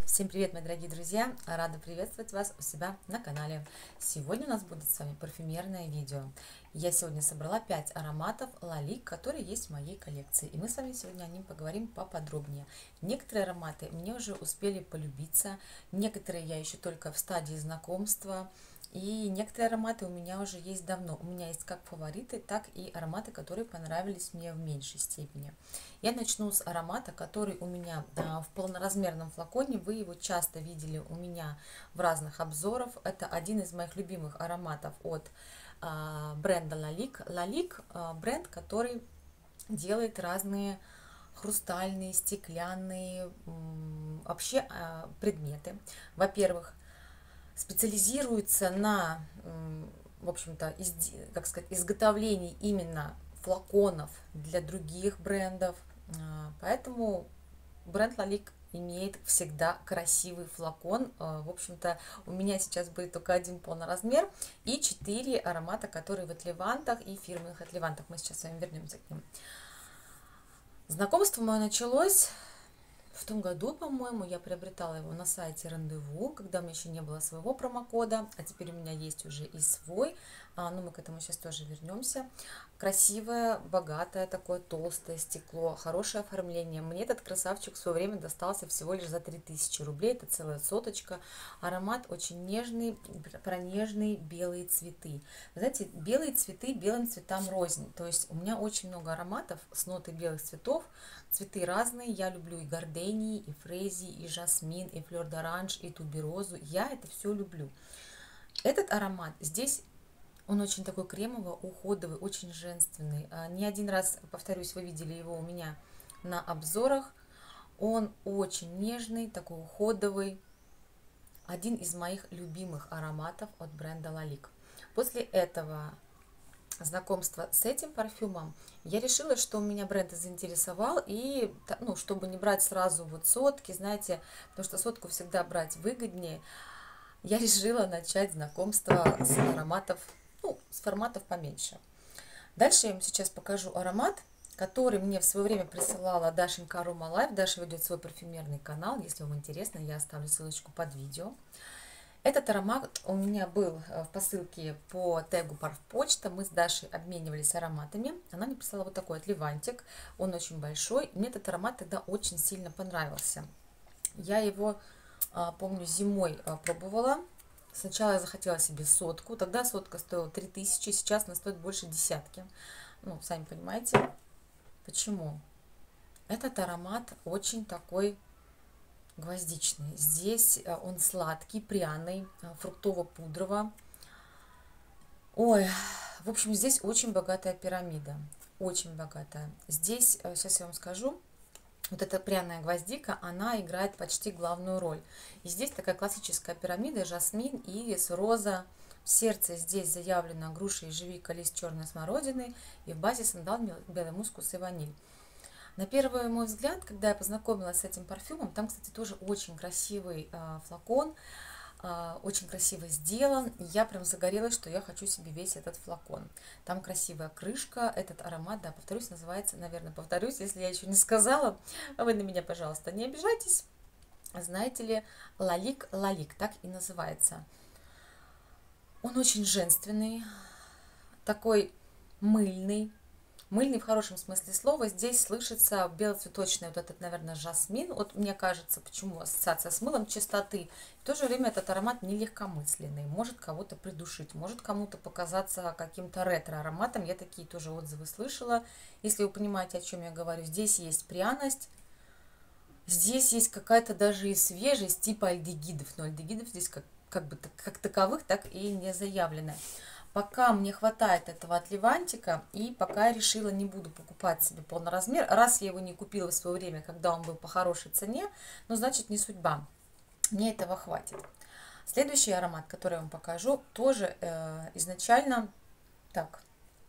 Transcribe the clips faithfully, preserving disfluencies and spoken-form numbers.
Всем привет, мои дорогие друзья! Рада приветствовать вас у себя на канале. Сегодня у нас будет с вами парфюмерное видео. Я сегодня собрала пять ароматов Лалик, которые есть в моей коллекции. И мы с вами сегодня о них поговорим поподробнее. Некоторые ароматы мне уже успели полюбиться, некоторые я еще только в стадии знакомства. И некоторые ароматы у меня уже есть давно. У меня есть как фавориты, так и ароматы, которые понравились мне в меньшей степени. Я начну с аромата, который у меня в полноразмерном флаконе. Вы его часто видели у меня в разных обзорах. Это один из моих любимых ароматов от бренда Лалик. Лалик бренд, который делает разные хрустальные, стеклянные вообще предметы. Во-первых, специализируется на, в общем-то, как сказать, изготовлении именно флаконов для других брендов. Поэтому бренд Лалик имеет всегда красивый флакон. В общем-то, у меня сейчас будет только один полноразмер и четыре аромата, которые в Отливантах и фирменных Отливантах. Мы сейчас с вами вернемся к ним. Знакомство мое началось в том году, по-моему. Я приобретала его на сайте Рандеву, когда у меня еще не было своего промокода, а теперь у меня есть уже и свой. А, ну, мы к этому сейчас тоже вернемся. Красивое, богатое, такое толстое стекло, хорошее оформление. Мне этот красавчик в свое время достался всего лишь за три тысячи рублей. Это целая соточка. Аромат очень нежный, про нежные белые цветы. Вы знаете, белые цветы белым цветам рознь. То есть у меня очень много ароматов с нотой белых цветов. Цветы разные. Я люблю и гордении, и фрези, и жасмин, и флёр-д'оранж, и туберозу. Я это все люблю. Этот аромат здесь... Он очень такой кремово-уходовый, очень женственный. Не один раз, повторюсь, вы видели его у меня на обзорах. Он очень нежный, такой уходовый. Один из моих любимых ароматов от бренда Лалик. После этого знакомства с этим парфюмом я решила, что меня бренд заинтересовал. И, ну, чтобы не брать сразу вот сотки, знаете, потому что сотку всегда брать выгоднее, я решила начать знакомство с ароматов, ну, с форматов поменьше. Дальше я вам сейчас покажу аромат, который мне в свое время присылала Дашенька Арома Лайф. Даша ведет свой парфюмерный канал. Если вам интересно, я оставлю ссылочку под видео. Этот аромат у меня был в посылке по тегу Парфпочта. Мы с Дашей обменивались ароматами. Она мне прислала вот такой отливантик. Он очень большой. Мне этот аромат тогда очень сильно понравился. Я его, помню, зимой пробовала. Сначала я захотела себе сотку, тогда сотка стоила три тысячи, сейчас она стоит больше десятки. Ну, сами понимаете, почему. Этот аромат очень такой гвоздичный. Здесь он сладкий, пряный, фруктово-пудрово. Ой, в общем, здесь очень богатая пирамида, очень богатая. Здесь, сейчас я вам скажу, вот эта пряная гвоздика, она играет почти главную роль. И здесь такая классическая пирамида: жасмин, ирис, роза. В сердце здесь заявлена груша, ежевика, лист черной смородины. И в базе сандал, белый мускус и ваниль. На первый мой взгляд, когда я познакомилась с этим парфюмом, там, кстати, тоже очень красивый э, флакон. Очень красиво сделан. Я прям загорелась, что я хочу себе весь этот флакон. Там красивая крышка. Этот аромат, да, повторюсь, называется, наверное, повторюсь, если я еще не сказала, вы на меня, пожалуйста, не обижайтесь. Знаете ли, Лалик Лалик, так и называется. Он очень женственный, такой мыльный. Мыльный в хорошем смысле слова. Здесь слышится белоцветочный вот этот, наверное, жасмин. Вот мне кажется, почему ассоциация с мылом, чистоты. В то же время этот аромат нелегкомысленный. Может кого-то придушить, может кому-то показаться каким-то ретро-ароматом. Я такие тоже отзывы слышала. Если вы понимаете, о чем я говорю. Здесь есть пряность. Здесь есть какая-то даже и свежесть типа альдегидов. Но альдегидов здесь как, как бы как таковых так и не заявлено. Пока мне хватает этого отливантика, и пока я решила, не буду покупать себе полноразмер. Раз я его не купила в свое время, когда он был по хорошей цене, ну, значит, не судьба. Мне этого хватит. Следующий аромат, который я вам покажу, тоже э, изначально... Так,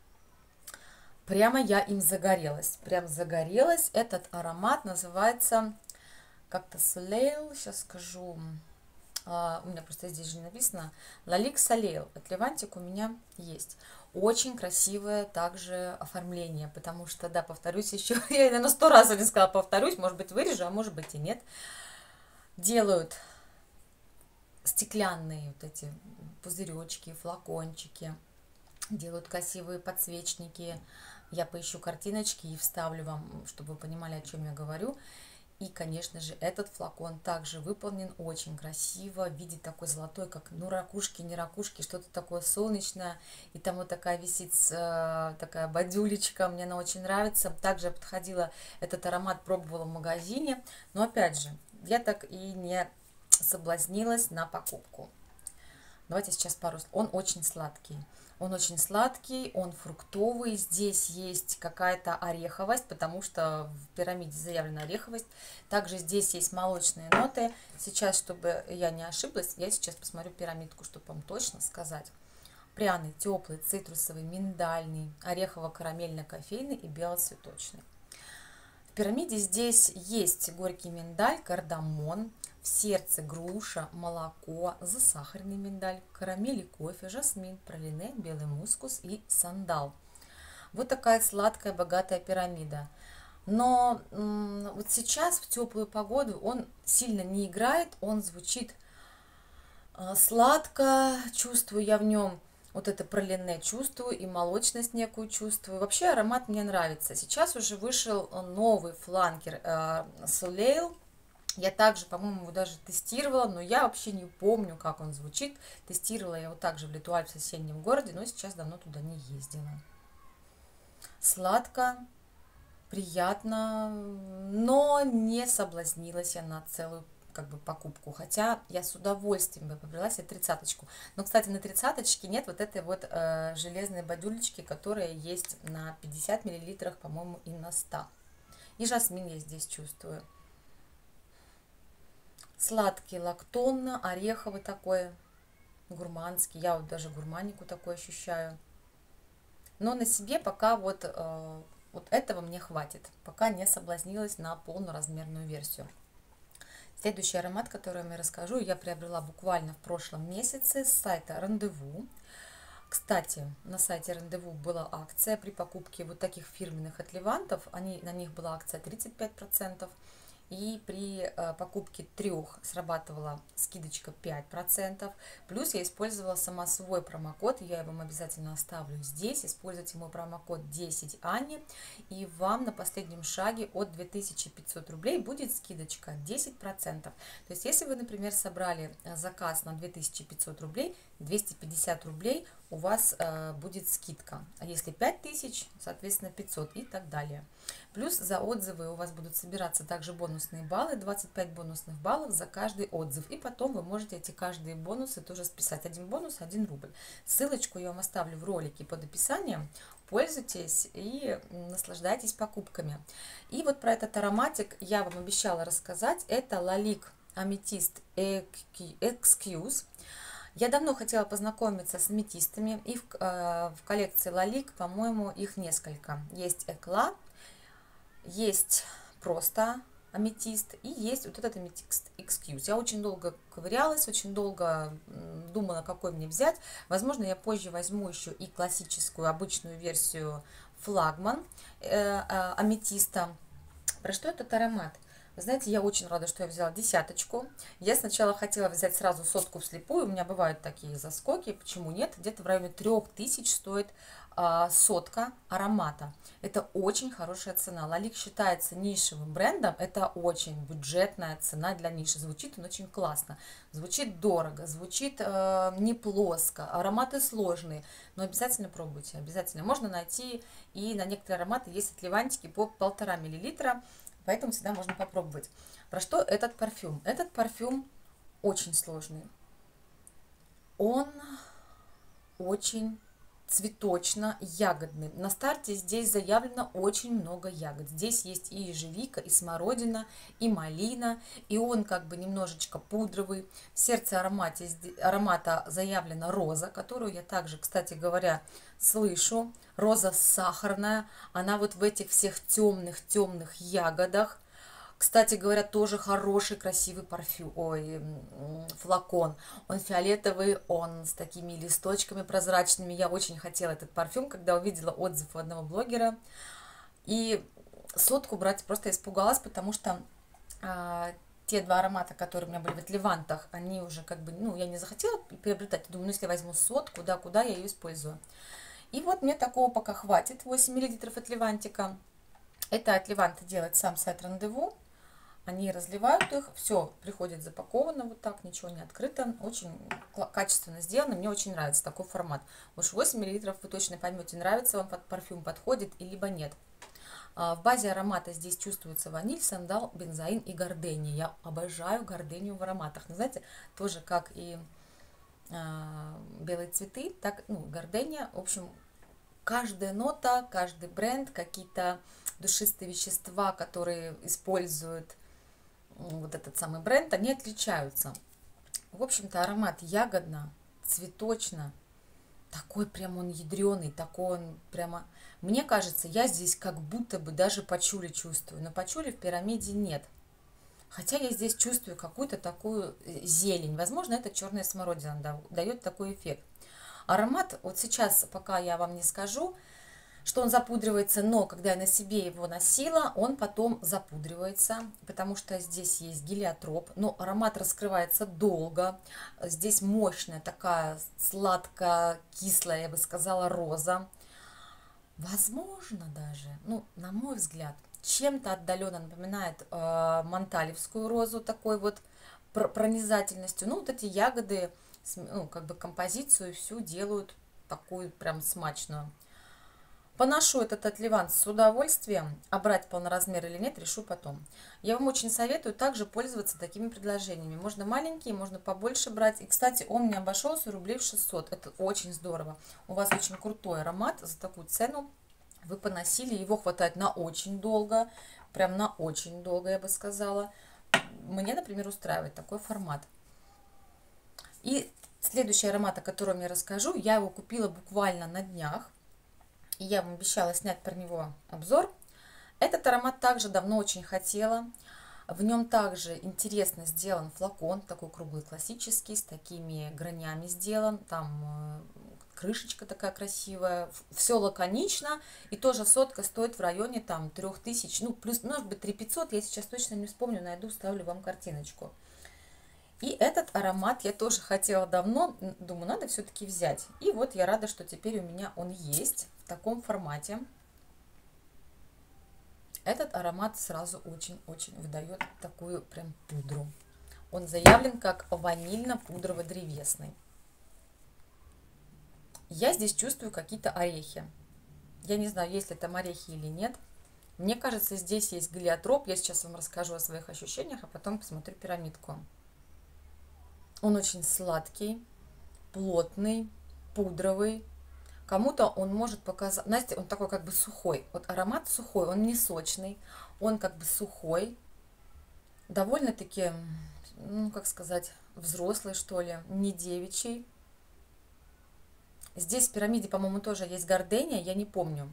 прямо я им загорелась. Прям загорелась. Этот аромат называется как-то Soleil, сейчас скажу... Uh, у меня просто здесь же не написано. Лалик Soleil. Отливантик у меня есть. Очень красивое также оформление, потому что, да, повторюсь еще, я, наверное, сто раз не сказала, повторюсь, может быть, вырежу, а может быть и нет. делают стеклянные вот эти пузыречки, флакончики, делают красивые подсвечники. Я поищу картиночки и вставлю вам, чтобы вы понимали, о чем я говорю. И, конечно же, этот флакон также выполнен очень красиво, в виде такой золотой, как, ну, ракушки, не ракушки, что-то такое солнечное. И там вот такая висит э, такая бадюлечка, мне она очень нравится. Также я подходила, этот аромат пробовала в магазине, но, опять же, я так и не соблазнилась на покупку. Давайте сейчас пару слов. Он очень сладкий. Он очень сладкий, он фруктовый. Здесь есть какая-то ореховость, потому что в пирамиде заявлена ореховость. Также здесь есть молочные ноты. Сейчас, чтобы я не ошиблась, я сейчас посмотрю пирамидку, чтобы вам точно сказать. Пряный, теплый, цитрусовый, миндальный, орехово-карамельно-кофейный и белоцветочный. В пирамиде здесь есть горький миндаль, кардамон, в сердце груша, молоко, засахаренный миндаль, карамель и кофе, жасмин, пралине, белый мускус и сандал. Вот такая сладкая, богатая пирамида. Но вот сейчас, в теплую погоду, он сильно не играет, он звучит сладко, чувствую я в нем вот это пралине, чувствую, и молочность некую чувствую. Вообще аромат мне нравится. Сейчас уже вышел новый фланкер Soleil. Я также, по-моему, его даже тестировала, но я вообще не помню, как он звучит. Тестировала я его также в Летуаль, в соседнем городе, но сейчас давно туда не ездила. Сладко, приятно, но не соблазнилась я на целую как бы покупку, хотя я с удовольствием бы побрала себе тридцаточку. Но, кстати, на тридцаточке нет вот этой вот э, железной бадюлечки, которая есть на пятьдесят миллилитров, по-моему, и на сто. И жасмин я здесь чувствую. Сладкий, лактонно, ореховый такой, гурманский. Я вот даже гурманику такой ощущаю. Но на себе пока вот, э, вот этого мне хватит. Пока не соблазнилась на полноразмерную версию. Следующий аромат, который я вам расскажу, я приобрела буквально в прошлом месяце с сайта Рандеву. Кстати, на сайте Рандеву была акция при покупке вот таких фирменных отливантов. Они, на них была акция тридцать пять процентов. И при э, покупке трех срабатывала скидочка пять процентов. Плюс я использовала сама свой промокод. Я вам обязательно оставлю здесь. Используйте мой промокод десять Ани. И вам на последнем шаге от две тысячи пятьсот рублей будет скидочка десять процентов. То есть, если вы, например, собрали заказ на две тысячи пятьсот рублей, двести пятьдесят рублей у вас э, будет скидка. А если пять тысяч, соответственно, пятьсот и так далее. Плюс за отзывы у вас будут собираться также бонусные баллы, двадцать пять бонусных баллов за каждый отзыв. И потом вы можете эти каждые бонусы тоже списать. Один бонус, один рубль. Ссылочку я вам оставлю в ролике под описанием. Пользуйтесь и наслаждайтесь покупками. И вот про этот ароматик я вам обещала рассказать. Это Lalique Amethyst Excuse. Я давно хотела познакомиться с аметистами. И в, э, в коллекции Lalique, по-моему, их несколько. Есть Экла. Есть просто аметист и есть вот этот аметист Excuse. Я очень долго ковырялась, очень долго думала, какой мне взять. Возможно, я позже возьму еще и классическую, обычную версию флагман э, э, аметиста. Про что этот аромат? Вы знаете, я очень рада, что я взяла десяточку. Я сначала хотела взять сразу сотку вслепую. У меня бывают такие заскоки. Почему нет? Где-то в районе трех тысяч стоит а, сотка аромата. Это очень хорошая цена. Lalique считается нишевым брендом. Это очень бюджетная цена для ниши. Звучит он очень классно. Звучит дорого, звучит э, не плоско. Ароматы сложные. Но обязательно пробуйте. Обязательно. Можно найти и на некоторые ароматы есть отливантики по полтора миллилитра. Поэтому всегда можно попробовать. Про что этот парфюм? Этот парфюм очень сложный. Он очень цветочно-ягодный. На старте здесь заявлено очень много ягод. Здесь есть и ежевика, и смородина, и малина. И он как бы немножечко пудровый. В сердце аромате, аромата заявлена роза, которую я также, кстати говоря, слышу. Роза сахарная. Она вот в этих всех темных-темных ягодах. Кстати говоря, тоже хороший, красивый парфюм, ой, флакон. Он фиолетовый, он с такими листочками прозрачными. Я очень хотела этот парфюм, когда увидела отзыв у одного блогера. И сотку брать просто испугалась, потому что а, те два аромата, которые у меня были в Отливантах, они уже как бы, ну, я не захотела приобретать. Думаю, ну, если я возьму сот, куда-куда я ее использую. И вот мне такого пока хватит, восемь миллилитров Отливантика. Это Отливанты делает сам сайт Рандеву. Они разливают их, все приходит запаковано вот так, ничего не открыто. Очень качественно сделано, мне очень нравится такой формат. Уж восемь миллилитров вы точно поймете, нравится вам под парфюм, подходит или либо нет. В базе аромата здесь чувствуется ваниль, сандал, бензоин и гордения. Я обожаю гордению в ароматах. Но знаете, тоже как и э, белые цветы, так ну, гордения. В общем, каждая нота, каждый бренд, какие-то душистые вещества, которые используют вот этот самый бренд, они отличаются. В общем-то, аромат ягодно, цветочно. Такой прям он ядреный, такой он прямо... Мне кажется, я здесь как будто бы даже пачули чувствую. Но пачули в пирамиде нет. Хотя я здесь чувствую какую-то такую зелень. Возможно, это черная смородина дает такой эффект. Аромат, вот сейчас, пока я вам не скажу, что он запудривается, но когда я на себе его носила, он потом запудривается, потому что здесь есть гелиотроп, но аромат раскрывается долго. Здесь мощная такая сладко-кислая, я бы сказала, роза. Возможно даже, ну, на мой взгляд, чем-то отдаленно напоминает э, монталевскую розу, такой вот пронизательностью. Ну, вот эти ягоды, ну, как бы композицию всю делают такую прям смачную. Поношу этот Отливант с удовольствием, а брать полноразмер или нет, решу потом. Я вам очень советую также пользоваться такими предложениями. Можно маленькие, можно побольше брать. И, кстати, он мне обошелся рублей в шестьсот. Это очень здорово. У вас очень крутой аромат за такую цену. Вы поносили, его хватает на очень долго. Прям на очень долго, я бы сказала. Мне, например, устраивает такой формат. И следующий аромат, о котором я расскажу, я его купила буквально на днях. И я вам обещала снять про него обзор. Этот аромат также давно очень хотела. В нем также интересно сделан флакон, такой круглый, классический, с такими гранями сделан. Там крышечка такая красивая. Все лаконично. И тоже сотка стоит в районе там трех тысяч, ну плюс, может быть, три тысячи пятьсот. Я сейчас точно не вспомню, найду, ставлю вам картиночку. И этот аромат я тоже хотела давно, думаю, надо все-таки взять. И вот я рада, что теперь у меня он есть в таком формате. Этот аромат сразу очень-очень выдает такую прям пудру. Он заявлен как ванильно-пудрово-древесный. Я здесь чувствую какие-то орехи. Я не знаю, есть ли там орехи или нет. Мне кажется, здесь есть гелиотроп. Я сейчас вам расскажу о своих ощущениях, а потом посмотрю пирамидку. Он очень сладкий, плотный, пудровый. Кому-то он может показать, знаете, он такой как бы сухой. Вот аромат сухой, он не сочный, он как бы сухой, довольно-таки, ну как сказать, взрослый что ли, не девичий. Здесь в пирамиде, по-моему, тоже есть гордения, я не помню.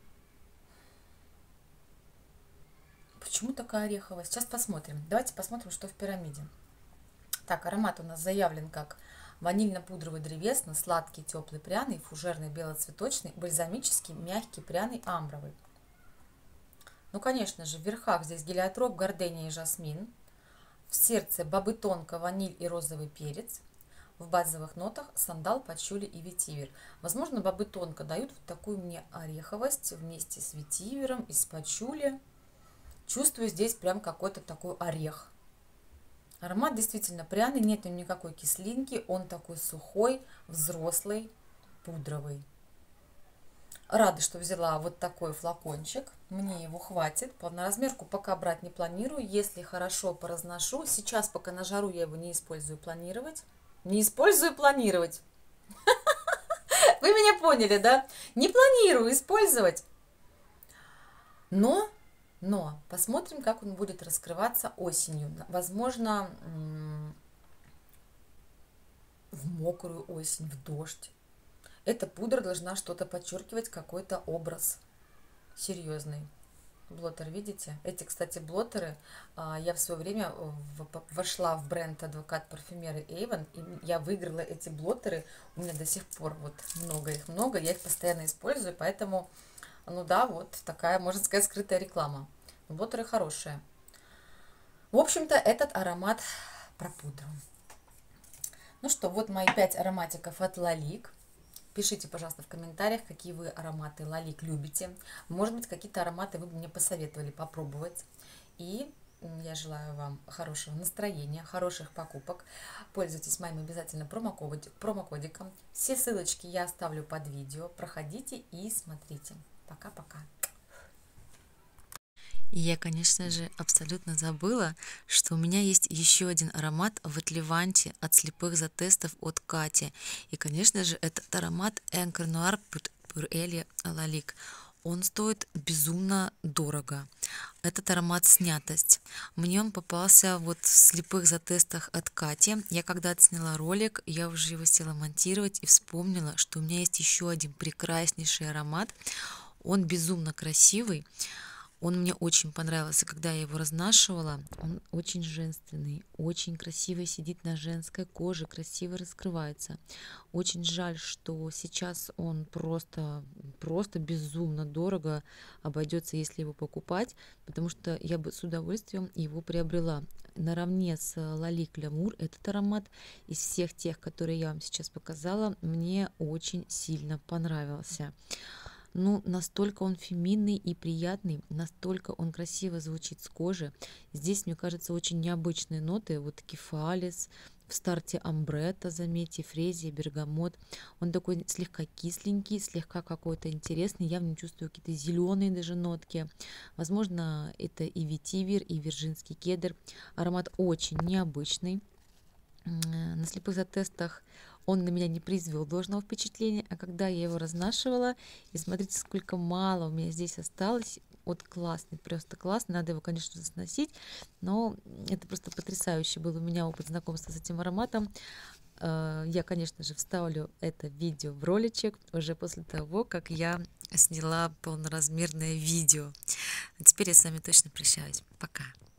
Почему такая ореховая? Сейчас посмотрим. Давайте посмотрим, что в пирамиде. Так, аромат у нас заявлен как ванильно-пудровый древесный, сладкий, теплый, пряный, фужерный, белоцветочный, бальзамический, мягкий, пряный, амбровый. Ну, конечно же, в верхах здесь гелиотроп, гордения и жасмин. В сердце бобы тонко, ваниль и розовый перец. В базовых нотах сандал, пачули и ветивер. Возможно, бобы тонко дают вот такую мне ореховость вместе с ветивером и с пачули. Чувствую здесь прям какой-то такой орех. Аромат действительно пряный, нет в нем никакой кислинки, он такой сухой, взрослый, пудровый. Рада, что взяла вот такой флакончик, мне его хватит. Полноразмерку пока брать не планирую, если хорошо поразношу. Сейчас, пока на жару, я его не использую планировать. Не использую планировать. Вы меня поняли, да? Не планирую использовать. Но... Но посмотрим, как он будет раскрываться осенью. Возможно, в мокрую осень, в дождь. Эта пудра должна что-то подчеркивать, какой-то образ серьезный. Блоттер, видите? Эти, кстати, блоттеры, я в свое время вошла в бренд Адвокат Парфюмеры Avon, и я выиграла эти блоттеры. У меня до сих пор вот много их много, я их постоянно использую, поэтому... Ну да, вот такая, можно сказать, скрытая реклама. Блоттеры хорошие. В общем-то, этот аромат про пудру. Ну что, вот мои пять ароматиков от Лалик. Пишите, пожалуйста, в комментариях, какие вы ароматы Лалик любите. Может быть, какие-то ароматы вы бы мне посоветовали попробовать. И я желаю вам хорошего настроения, хороших покупок. Пользуйтесь моим обязательно промокодиком. Все ссылочки я оставлю под видео. Проходите и смотрите. Пока-пока. И я, конечно же, абсолютно забыла, что у меня есть еще один аромат в Отливанте от слепых затестов от Кати. И, конечно же, этот аромат Encore Noir Pour Elle Lalique. Он стоит безумно дорого. Этот аромат снятость. Мне он попался вот в слепых затестах от Кати. Я когда отсняла ролик, я уже его села монтировать и вспомнила, что у меня есть еще один прекраснейший аромат. Он безумно красивый. Он мне очень понравился, когда я его разнашивала. Он очень женственный, очень красиво сидит на женской коже, красиво раскрывается. Очень жаль, что сейчас он просто, просто безумно дорого обойдется, если его покупать, потому что я бы с удовольствием его приобрела. Наравне с Lalique L'amour этот аромат из всех тех, которые я вам сейчас показала, мне очень сильно понравился. Ну, настолько он феминный и приятный, настолько он красиво звучит с кожи. Здесь, мне кажется, очень необычные ноты, вот кефалис, в старте амбретта, заметьте, фрезия, бергамот. Он такой слегка кисленький, слегка какой-то интересный, явно чувствую какие-то зеленые даже нотки. Возможно, это и ветивер, и вирджинский кедр. Аромат очень необычный. На слепых затестах он на меня не произвел должного впечатления, а когда я его разнашивала, и смотрите, сколько мало у меня здесь осталось, вот классный, просто классный, надо его, конечно, сносить, но это просто потрясающий был у меня опыт знакомства с этим ароматом. Я, конечно же, вставлю это видео в роличек уже после того, как я сняла полноразмерное видео. А теперь я с вами точно прощаюсь. Пока!